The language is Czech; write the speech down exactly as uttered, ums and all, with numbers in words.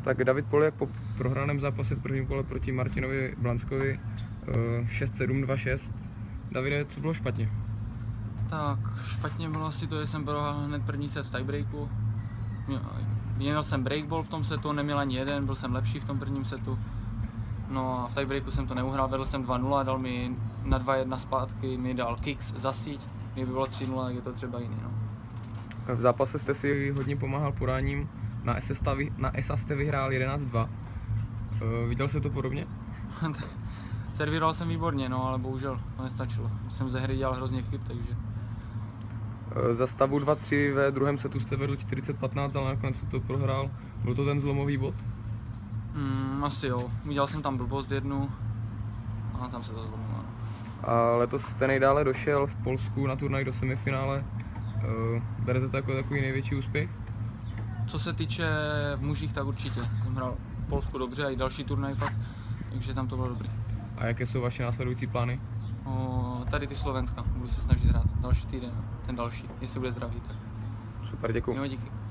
Tak David Poljak po prohraném zápase v prvním kole proti Martinovi Blanskovi šest sedm dva šest. Davide, co bylo špatně? Tak špatně bylo asi to, že jsem prohrál hned první set v tiebreaku. Měl jsem breakball v tom setu, neměl ani jeden, byl jsem lepší v tom prvním setu. No a v tiebreaku jsem to neuhrál, vedl jsem dva nula, dal mi na dva jedna zpátky, mi dal kicks za síť. Kdyby bylo tři nula, tak je to třeba jiný. No. V zápase jste si hodně pomáhal poráním, na E S A jste vyhrál jedenáct dva. Viděl jste to podobně? Servíroval jsem výborně, no, ale bohužel to nestačilo. Jsem ze hry dělal hrozně chyb, takže... Za stavu dva tři ve druhém setu jste vedl čtyřicet patnáct, ale nakonec se to prohrál. Byl to ten zlomový bod? Mm, asi jo. Udělal jsem tam blbost jednu a tam se to zlomilo. A letos jste nejdále došel v Polsku na turnaj do semifinále. Berete to jako takový největší úspěch? Co se týče v mužích, tak určitě. Jsem hrál v Polsku dobře a i další turnaj pak, takže tam to bylo dobrý. A jaké jsou vaše následující plány? O, tady ty Slovenska, budu se snažit hrát další týden, ten další, jestli bude zdravý. Tak. Super, děkuji. Jo, díky.